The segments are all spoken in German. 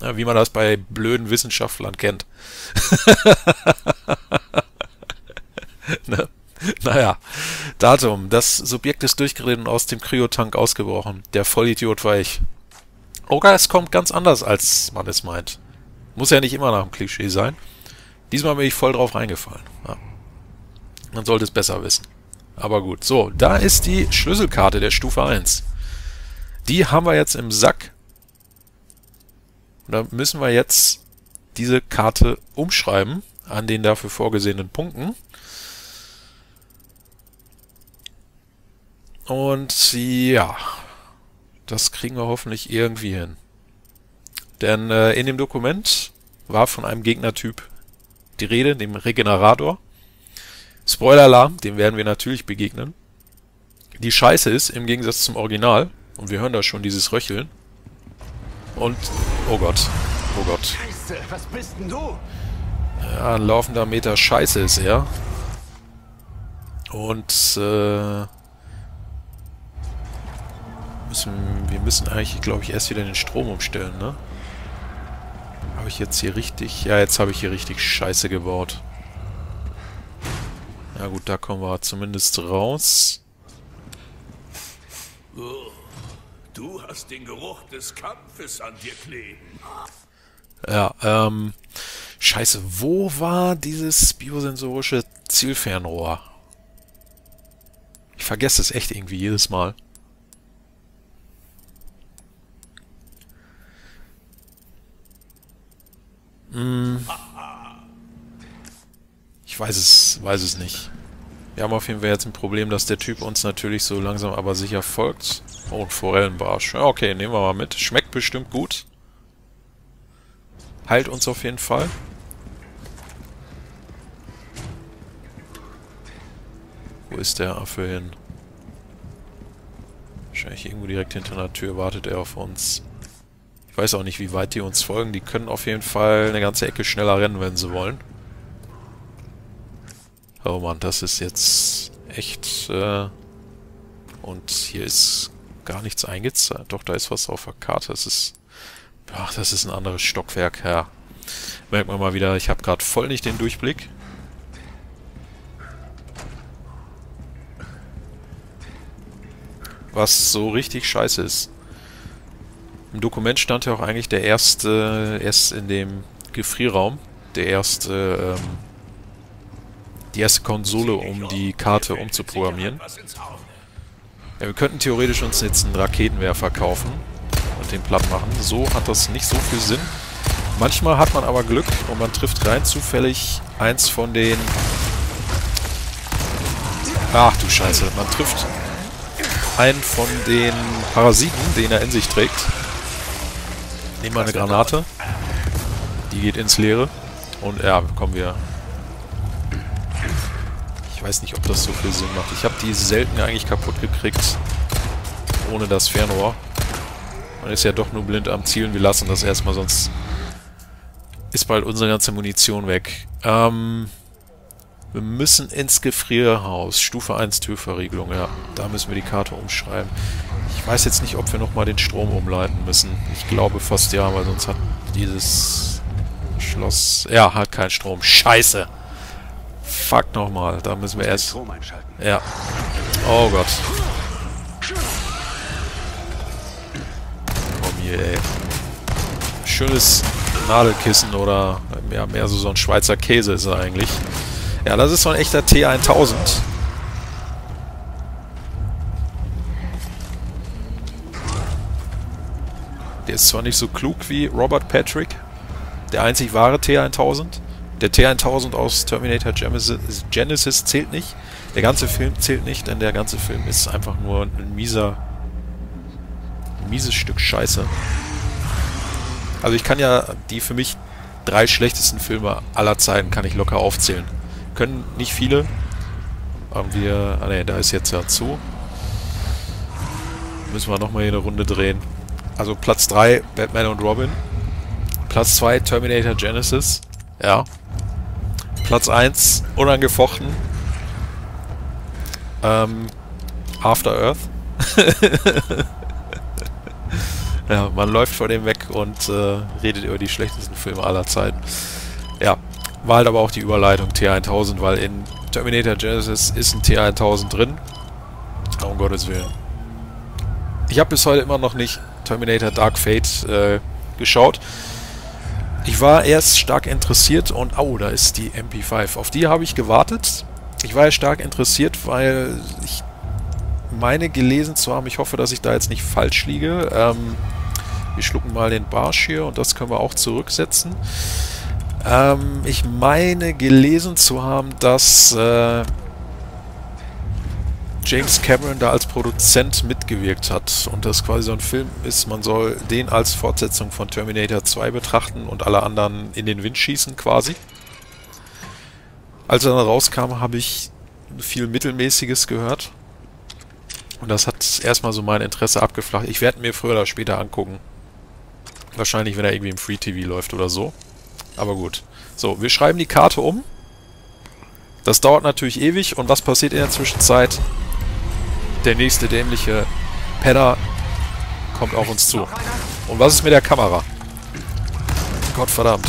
Ja, wie man das bei blöden Wissenschaftlern kennt. Ne? Naja, Datum. Das Subjekt ist durchgedreht und aus dem Kryotank ausgebrochen. Der Vollidiot war ich. Oder es kommt ganz anders, als man es meint. Muss ja nicht immer nach dem Klischee sein. Diesmal bin ich voll drauf reingefallen. Ja. Man sollte es besser wissen. Aber gut. So, da ist die Schlüsselkarte der Stufe 1. Die haben wir jetzt im Sack. Und da müssen wir jetzt diese Karte umschreiben an den dafür vorgesehenen Punkten. Und ja, das kriegen wir hoffentlich irgendwie hin. Denn in dem Dokument war von einem Gegnertyp die Rede, dem Regenerator. Spoiler-Alarm, dem werden wir natürlich begegnen. Die Scheiße ist, im Gegensatz zum Original, und wir hören da schon dieses Röcheln. Und, oh Gott, oh Gott. Scheiße, was bist denn du? Ja, ein laufender Meter Scheiße ist er. Und, wir müssen eigentlich, glaube ich, erst wieder den Strom umstellen, ne? Habe ich jetzt hier richtig... Ja, jetzt habe ich hier richtig Scheiße gebaut. Ja gut, da kommen wir zumindest raus. Du hast den Geruch des Kampfes an dir kleben. Ja, Scheiße, wo war dieses biosensorische Zielfernrohr? Ich vergesse es echt irgendwie jedes Mal. Ich weiß es nicht. Wir haben auf jeden Fall jetzt ein Problem, dass der Typ uns natürlich so langsam aber sicher folgt. Oh, ein Forellenbarsch. Ja, okay, nehmen wir mal mit. Schmeckt bestimmt gut. Heilt uns auf jeden Fall. Wo ist der Affe hin? Wahrscheinlich irgendwo direkt hinter einer Tür wartet er auf uns. Ich weiß auch nicht, wie weit die uns folgen. Die können auf jeden Fall eine ganze Ecke schneller rennen, wenn sie wollen. Oh Mann, das ist jetzt echt... Und hier ist gar nichts eingezeigt. Doch, da ist was auf der Karte. Das ist... Ach, das ist ein anderes Stockwerk. Ja. Merkt man mal wieder, ich habe gerade voll nicht den Durchblick. Was so richtig scheiße ist. Im Dokument stand ja auch eigentlich der erste, erst in dem Gefrierraum, die erste Konsole, um die Karte umzuprogrammieren. Ja, wir könnten theoretisch uns jetzt einen Raketenwerfer kaufen und den platt machen. So hat das nicht so viel Sinn. Manchmal hat man aber Glück und man trifft rein zufällig eins von den... Ach du Scheiße, man trifft einen von den Parasiten, den er in sich trägt. Nehmen wir eine Granate. Die geht ins Leere. Und ja, kommen wir... Ich weiß nicht, ob das so viel Sinn macht. Ich habe die selten eigentlich kaputt gekriegt. Ohne das Fernrohr. Man ist ja doch nur blind am Zielen. Wir lassen das erstmal, sonst ist bald unsere ganze Munition weg. Wir müssen ins Gefrierhaus. Stufe 1 Türverriegelung, ja. Da müssen wir die Karte umschreiben. Ich weiß jetzt nicht, ob wir nochmal den Strom umleiten müssen. Ich glaube fast ja, weil sonst hat dieses Schloss... Ja, hat keinen Strom. Scheiße! Fuck nochmal. Da müssen wir erst... Strom einschalten. Ja. Oh Gott. Komm hier, ey. Schönes Nadelkissen oder... Ja, mehr so ein Schweizer Käse ist er eigentlich. Ja, das ist so ein echter T1000. Der ist zwar nicht so klug wie Robert Patrick, der einzig wahre T1000. Der T1000 aus Terminator Genesis zählt nicht. Der ganze Film zählt nicht, denn der ganze Film ist einfach nur ein mieses Stück Scheiße. Also ich kann ja die für mich 3 schlechtesten Filme aller Zeiten kann ich locker aufzählen. Können nicht viele. Haben wir... Ah ne, da ist jetzt ja zu. Müssen wir nochmal hier eine Runde drehen. Also Platz 3, Batman und Robin. Platz 2, Terminator Genesis. Ja. Platz 1, unangefochten. After Earth. Ja, man läuft vor dem weg und redet über die schlechtesten Filme aller Zeiten. Ja, war halt aber auch die Überleitung T1000, weil in Terminator Genesis ist ein T1000 drin. Um Gottes Willen. Ich habe bis heute immer noch nicht Terminator Dark Fate geschaut. Ich war erst stark interessiert und... Oh, da ist die MP5. Auf die habe ich gewartet. Ich war ja stark interessiert, weil ich meine gelesen zu haben, ich hoffe, dass ich da jetzt nicht falsch liege. Wir schlucken mal den Barsch hier und das können wir auch zurücksetzen. Ich meine gelesen zu haben, dass James Cameron da als Produzent mitgewirkt hat und das quasi so ein Film ist, man soll den als Fortsetzung von Terminator 2 betrachten und alle anderen in den Wind schießen quasi. Als er dann rauskam, habe ich viel Mittelmäßiges gehört. Und das hat erstmal so mein Interesse abgeflacht. Ich werde mir früher oder später angucken. Wahrscheinlich, wenn er irgendwie im Free TV läuft oder so. Aber gut. So, wir schreiben die Karte um. Das dauert natürlich ewig. Und was passiert in der Zwischenzeit? Der nächste dämliche Penner kommt auf uns zu. Und was ist mit der Kamera? Gottverdammt.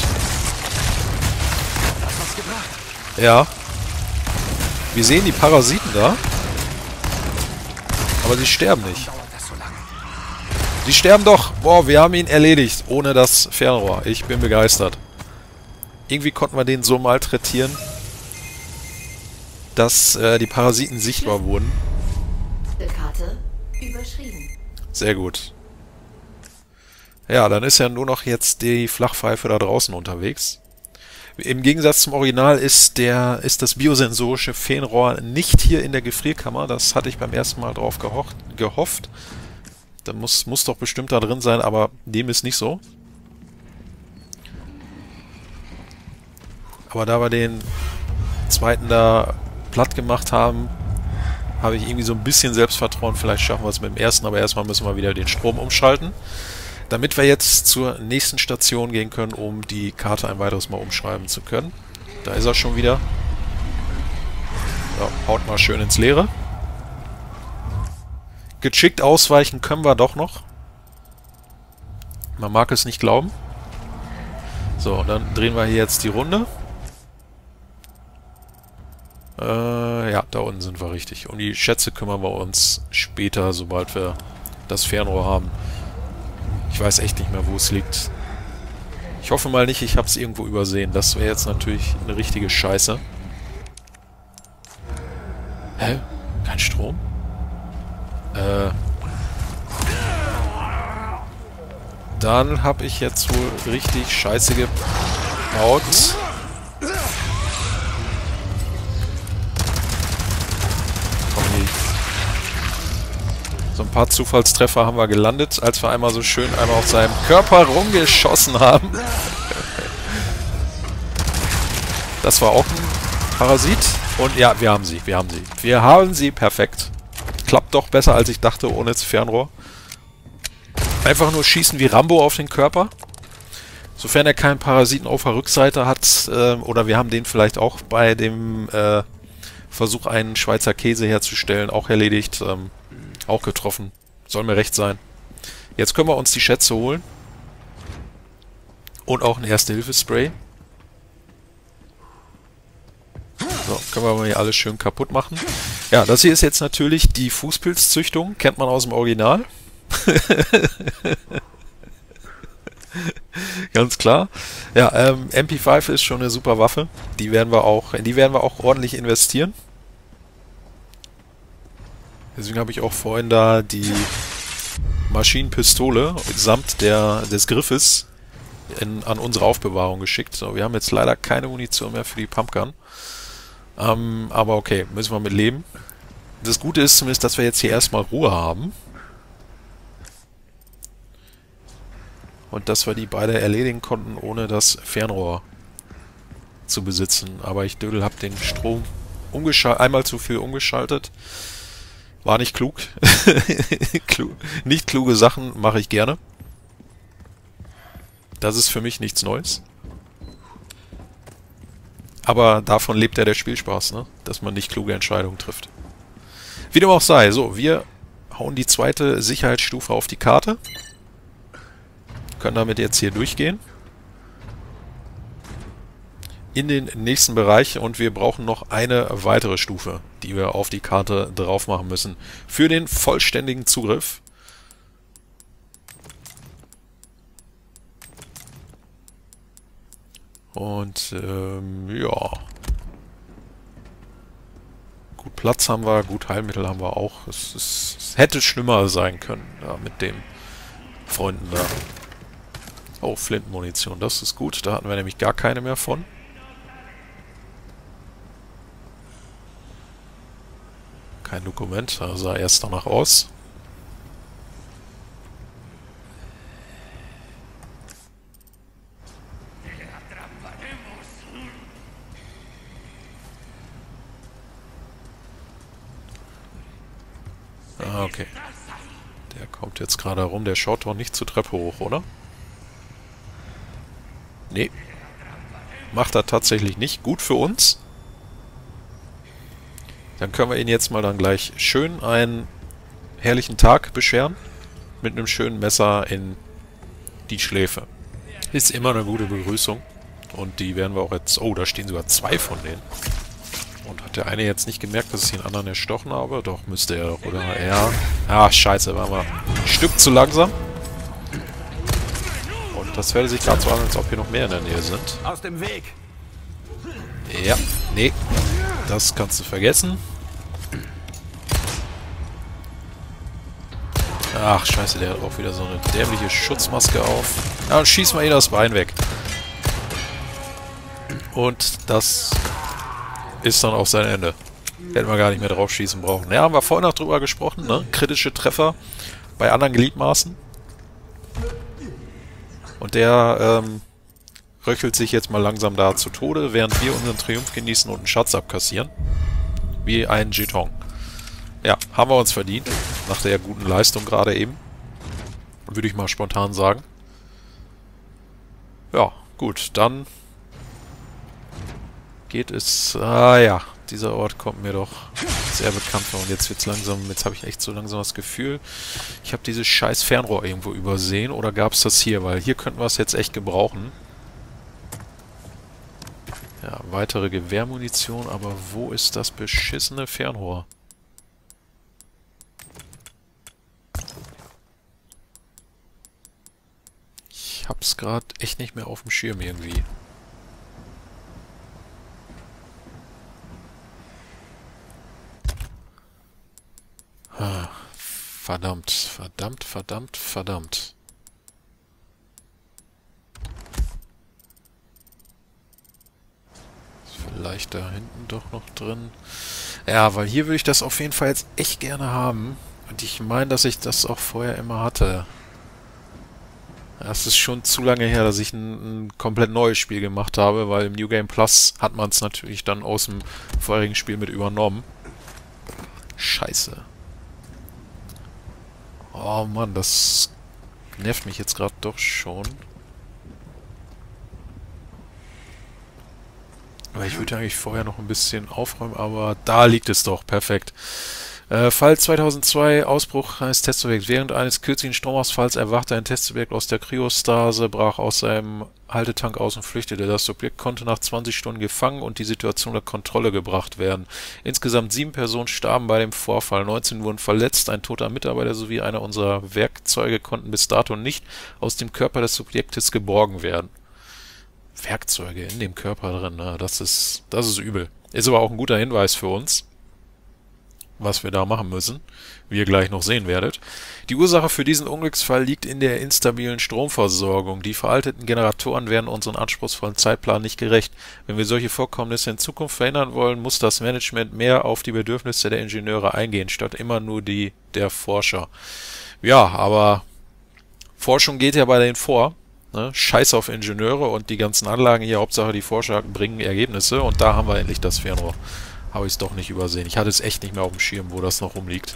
Ja. Wir sehen die Parasiten da. Aber sie sterben nicht. Sie sterben doch. Boah, wir haben ihn erledigt. Ohne das Fernrohr. Ich bin begeistert. Irgendwie konnten wir den so malträtieren, dass die Parasiten sichtbar wurden. Karte überschrieben. Sehr gut. Ja, dann ist ja nur noch jetzt die Flachpfeife da draußen unterwegs. Im Gegensatz zum Original ist das biosensorische Fernrohr nicht hier in der Gefrierkammer. Das hatte ich beim ersten Mal drauf gehofft. Da muss doch bestimmt da drin sein, aber dem ist nicht so. Aber da wir den zweiten da platt gemacht haben, habe ich irgendwie so ein bisschen Selbstvertrauen. Vielleicht schaffen wir es mit dem ersten, aber erstmal müssen wir wieder den Strom umschalten. Damit wir jetzt zur nächsten Station gehen können, um die Karte ein weiteres Mal umschreiben zu können. Da ist er schon wieder. Ja, haut mal schön ins Leere. Geschickt ausweichen können wir doch noch. Man mag es nicht glauben. So, und dann drehen wir hier jetzt die Runde. Ja, da unten sind wir richtig. Um die Schätze kümmern wir uns später, sobald wir das Fernrohr haben. Ich weiß echt nicht mehr, wo es liegt. Ich hoffe mal nicht, ich habe es irgendwo übersehen. Das wäre jetzt natürlich eine richtige Scheiße. Hä? Kein Strom? Dann habe ich jetzt wohl richtig Scheiße gebaut. So ein paar Zufallstreffer haben wir gelandet, als wir einmal so schön auf seinem Körper rumgeschossen haben. Das war auch ein Parasit. Und ja, wir haben sie. Wir haben sie. Perfekt. Klappt doch besser, als ich dachte, ohne das Fernrohr. Einfach nur schießen wie Rambo auf den Körper. Sofern er keinen Parasiten auf der Rückseite hat, oder wir haben den vielleicht auch bei dem Versuch, einen Schweizer Käse herzustellen, auch erledigt. Auch getroffen. Soll mir recht sein. Jetzt können wir uns die Schätze holen. Und auch ein Erste-Hilfe-Spray. So, können wir mal hier alles schön kaputt machen. Ja, das hier ist jetzt natürlich die Fußpilzzüchtung. Kennt man aus dem Original. Ganz klar. Ja, MP5 ist schon eine super Waffe. In die werden wir auch ordentlich investieren. Deswegen habe ich auch vorhin da die Maschinenpistole samt des Griffes an unsere Aufbewahrung geschickt. So, wir haben jetzt leider keine Munition mehr für die Pumpgun. Aber okay, müssen wir mit leben. Das Gute ist zumindest, dass wir jetzt hier erstmal Ruhe haben. Und dass wir die beide erledigen konnten, ohne das Fernrohr zu besitzen. Aber ich Dödel habe den Strom einmal zu viel umgeschaltet. War nicht klug. Nicht kluge Sachen mache ich gerne. Das ist für mich nichts Neues. Aber davon lebt ja der Spielspaß, ne? Dass man nicht kluge Entscheidungen trifft. Wie dem auch sei. So, wir hauen die zweite Sicherheitsstufe auf die Karte. Können damit jetzt hier durchgehen. In den nächsten Bereich und wir brauchen noch eine weitere Stufe, die wir auf die Karte drauf machen müssen. Für den vollständigen Zugriff. Und ja. Gut Platz haben wir, gut Heilmittel haben wir auch. Es hätte schlimmer sein können, ja, mit den Freunden da. Oh, Flintenmunition, das ist gut. Da hatten wir nämlich gar keine mehr von. Kein Dokument, da sah erst danach aus. Ah, okay. Der kommt jetzt gerade rum. Der schaut doch nicht zur Treppe hoch, oder? Nee. Macht er tatsächlich nicht. Gut für uns. Dann können wir ihn jetzt mal dann gleich schön einen herrlichen Tag bescheren. Mit einem schönen Messer in die Schläfe. Ist immer eine gute Begrüßung. Und die werden wir auch jetzt... Oh, da stehen sogar 2 von denen. Und hat der eine jetzt nicht gemerkt, dass ich den anderen erstochen habe? Doch, müsste er doch, oder? Ja. Ah, scheiße, waren wir ein Stück zu langsam. Und das hört sich gerade so an, als ob hier noch mehr in der Nähe sind. Aus dem Weg! Ja, nee. Das kannst du vergessen. Ach, scheiße, der hat auch wieder so eine dämliche Schutzmaske auf. Ja, dann schießen wir das Bein weg. Und das ist dann auch sein Ende. Hätten wir gar nicht mehr drauf schießen brauchen. Ja, haben wir vorhin noch drüber gesprochen, ne? Kritische Treffer bei anderen Gliedmaßen. Und der röchelt sich jetzt mal langsam da zu Tode, während wir unseren Triumph genießen und einen Schatz abkassieren. Wie ein Jeton. Ja, haben wir uns verdient. Nach der guten Leistung gerade eben. Würde ich mal spontan sagen. Ja, gut, dann geht es... Ah ja, dieser Ort kommt mir doch sehr bekannt vor. Und jetzt wird's langsam... Jetzt habe ich echt so langsam das Gefühl, ich habe dieses scheiß Fernrohr irgendwo übersehen. Oder gab es das hier? Weil hier könnten wir es jetzt echt gebrauchen. Ja, weitere Gewehrmunition. Aber wo ist das beschissene Fernrohr? Ich hab's gerade echt nicht mehr auf dem Schirm irgendwie. Ah, verdammt, verdammt, verdammt, verdammt. Ist vielleicht da hinten doch noch drin. Ja, weil hier würde ich das auf jeden Fall jetzt echt gerne haben. Und ich meine, dass ich das auch vorher immer hatte. Es ist schon zu lange her, dass ich ein komplett neues Spiel gemacht habe, weil im New Game Plus hat man es natürlich dann aus dem vorherigen Spiel mit übernommen. Scheiße. Oh Mann, das nervt mich jetzt gerade doch schon. Aber ich würde eigentlich vorher noch ein bisschen aufräumen, aber da liegt es doch. Perfekt. Fall 2002, Ausbruch eines Testsubjekts. Während eines kürzlichen Stromausfalls erwachte ein Testsubjekt aus der Kryostase, brach aus seinem Haltetank aus und flüchtete. Das Subjekt konnte nach 20 Stunden gefangen und die Situation unter Kontrolle gebracht werden. Insgesamt 7 Personen starben bei dem Vorfall, 19 wurden verletzt, ein toter Mitarbeiter sowie einer unserer Werkzeuge konnten bis dato nicht aus dem Körper des Subjektes geborgen werden. Werkzeuge in dem Körper drin, ne? Das ist übel. Ist aber auch ein guter Hinweis für uns, was wir da machen müssen, wie ihr gleich noch sehen werdet. Die Ursache für diesen Unglücksfall liegt in der instabilen Stromversorgung. Die veralteten Generatoren werden unseren anspruchsvollen Zeitplan nicht gerecht. Wenn wir solche Vorkommnisse in Zukunft verhindern wollen, muss das Management mehr auf die Bedürfnisse der Ingenieure eingehen, statt immer nur die der Forscher. Ja, aber Forschung geht ja bei denen vor. Ne? Scheiß auf Ingenieure und die ganzen Anlagen hier, Hauptsache die Forscher bringen Ergebnisse und da haben wir endlich das Fernrohr. Habe ich es doch nicht übersehen. Ich hatte es echt nicht mehr auf dem Schirm, wo das noch rumliegt.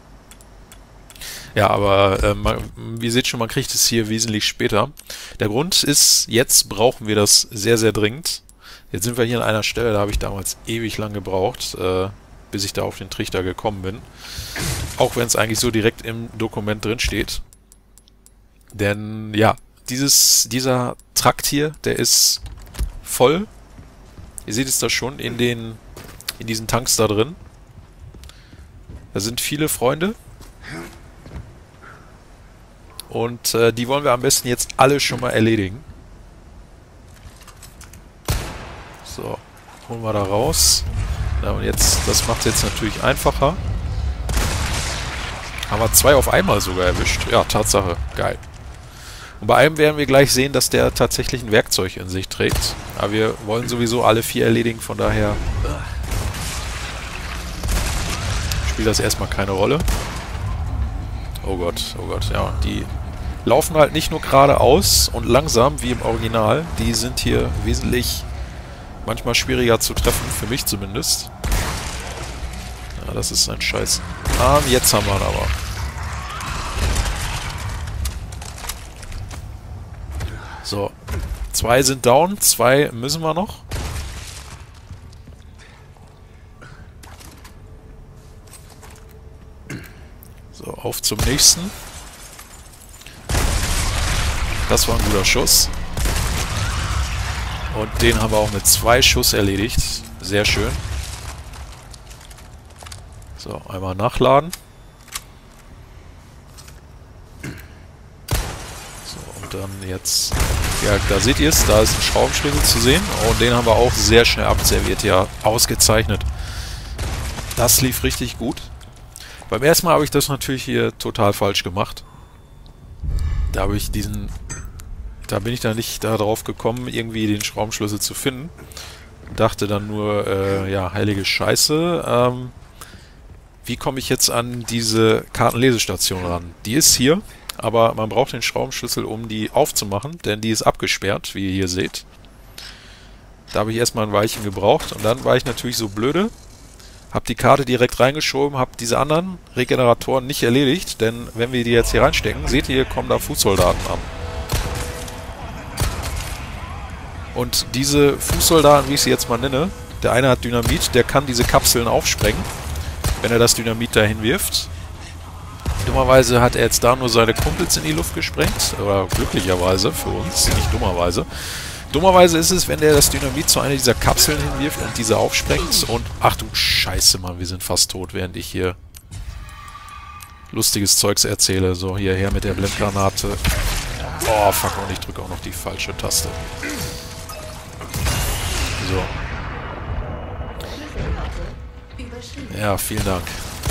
Ja, aber ihr seht schon, man kriegt es hier wesentlich später. Der Grund ist, jetzt brauchen wir das sehr, sehr dringend. Jetzt sind wir hier an einer Stelle, da habe ich damals ewig lang gebraucht, bis ich da auf den Trichter gekommen bin. Auch wenn es eigentlich so direkt im Dokument drin steht. Denn, ja, dieser Trakt hier, der ist voll. Ihr seht es da schon in diesen Tanks da drin. Da sind viele Freunde. Und die wollen wir am besten jetzt alle schon mal erledigen. So, holen wir da raus. Ja, und jetzt, das macht es jetzt natürlich einfacher. Haben wir 2 auf einmal sogar erwischt. Ja, Tatsache. Geil. Und bei einem werden wir gleich sehen, dass der tatsächlich ein Werkzeug in sich trägt. Aber wir wollen sowieso alle 4 erledigen, von daher spielt das erstmal keine Rolle. Oh Gott, ja. Die laufen halt nicht nur geradeaus und langsam, wie im Original. Die sind hier wesentlich manchmal schwieriger zu treffen, für mich zumindest. Ja, das ist ein Scheiß. Jetzt haben wir ihn aber. So. 2 sind down, 2 müssen wir noch. So, auf zum nächsten. Das war ein guter Schuss. Und den haben wir auch mit 2 Schuss erledigt. Sehr schön. So, einmal nachladen. So, und dann jetzt... Ja, da seht ihr es, da ist ein Schraubenschlüssel zu sehen. Und den haben wir auch sehr schnell abserviert. Ja, ausgezeichnet. Das lief richtig gut. Beim ersten Mal habe ich das natürlich hier total falsch gemacht. Da habe ich da bin ich dann nicht darauf gekommen, irgendwie den Schraubenschlüssel zu finden. Dachte dann nur, ja, heilige Scheiße. Wie komme ich jetzt an diese Kartenlesestation ran? Die ist hier, aber man braucht den Schraubenschlüssel, um die aufzumachen, denn die ist abgesperrt, wie ihr hier seht. Da habe ich erstmal ein Weilchen gebraucht und dann war ich natürlich so blöde. Hab die Karte direkt reingeschoben, hab diese anderen Regeneratoren nicht erledigt, denn wenn wir die jetzt hier reinstecken, seht ihr, hier kommen da Fußsoldaten an. Und diese Fußsoldaten, wie ich sie jetzt mal nenne, der eine hat Dynamit, der kann diese Kapseln aufsprengen, wenn er das Dynamit dahin wirft. Dummerweise hat er jetzt da nur seine Kumpels in die Luft gesprengt, oder glücklicherweise für uns, nicht dummerweise. Dummerweise ist es, wenn der das Dynamit zu einer dieser Kapseln hinwirft und diese aufsprengt und... Ach du Scheiße, Mann, wir sind fast tot, während ich hier lustiges Zeugs erzähle. So, hierher mit der Blendgranate. Oh, fuck, und ich drücke auch noch die falsche Taste. So. Ja, vielen Dank.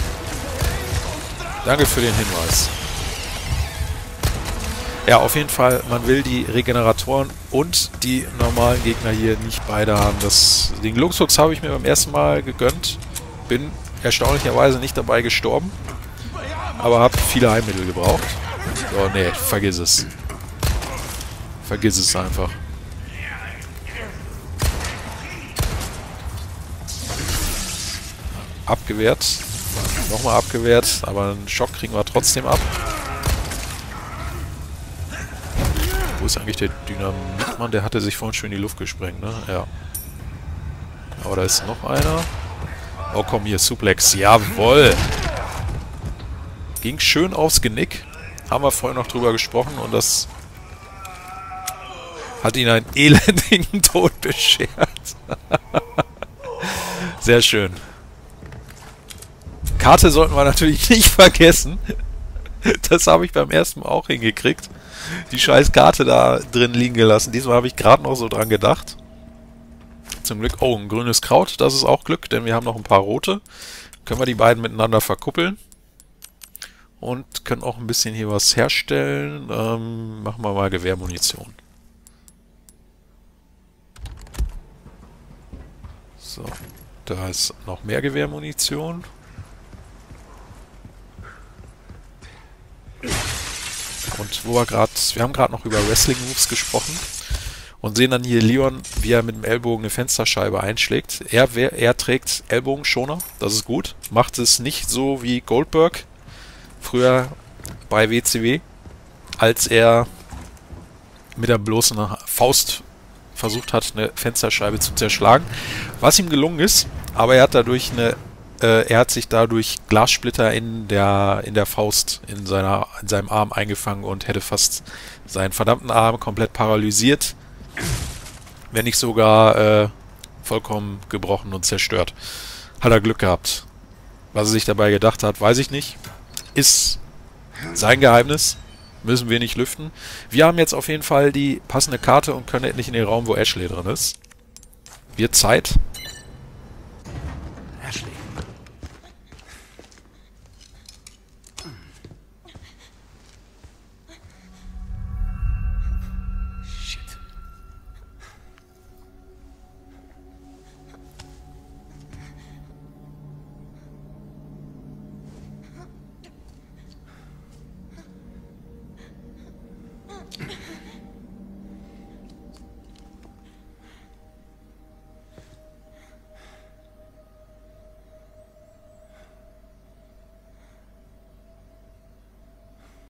Danke für den Hinweis. Ja, auf jeden Fall, man will die Regeneratoren und die normalen Gegner hier nicht beide haben. Den Luxus habe ich mir beim ersten Mal gegönnt. Bin erstaunlicherweise nicht dabei gestorben. Aber habe viele Heilmittel gebraucht. Oh ne, vergiss es. Vergiss es einfach. Abgewehrt. Nochmal abgewehrt, aber einen Schock kriegen wir trotzdem ab. Wo ist eigentlich der Dynamitmann? Der hatte sich vorhin schön in die Luft gesprengt, ne? Ja. Aber da ist noch einer. Oh komm, hier, Suplex. Jawoll! Ging schön aufs Genick. Haben wir vorhin noch drüber gesprochen und das hat ihn einen elendigen Tod beschert. Sehr schön. Karte sollten wir natürlich nicht vergessen. Das habe ich beim ersten Mal auch hingekriegt. Die scheiß Karte da drin liegen gelassen. Diesmal habe ich gerade noch so dran gedacht. Zum Glück... Oh, ein grünes Kraut. Das ist auch Glück, denn wir haben noch ein paar rote. Können wir die beiden miteinander verkuppeln. Und können auch ein bisschen hier was herstellen. Machen wir mal Gewehrmunition. So, da ist noch mehr Gewehrmunition. Und wo wir haben gerade noch über Wrestling Moves gesprochen und sehen dann hier Leon, wie er mit dem Ellbogen eine Fensterscheibe einschlägt. Er trägt Ellbogenschoner, das ist gut. Macht es nicht so wie Goldberg früher bei WCW, als er mit der bloßen Faust versucht hat, eine Fensterscheibe zu zerschlagen. Was ihm gelungen ist, aber er hat dadurch eine er hat sich dadurch Glassplitter in der Faust, in seinem Arm eingefangen und hätte fast seinen verdammten Arm komplett paralysiert, wenn nicht sogar vollkommen gebrochen und zerstört. Hat er Glück gehabt. Was er sich dabei gedacht hat, weiß ich nicht. Ist sein Geheimnis. Müssen wir nicht lüften. Wir haben jetzt auf jeden Fall die passende Karte und können endlich in den Raum, wo Ashley drin ist. Wird Zeit.